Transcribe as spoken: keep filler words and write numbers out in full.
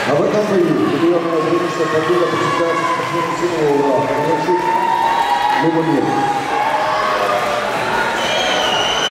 А в этом бою юбилейная зрелищная победа почитается спортсмену силового ура. Либо нет.